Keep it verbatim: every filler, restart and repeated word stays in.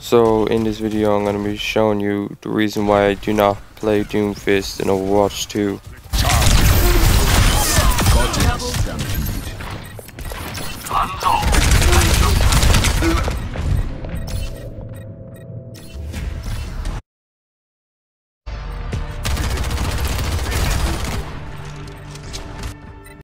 So in this video I'm going to be showing you the reason why I do not play Doomfist in Overwatch two.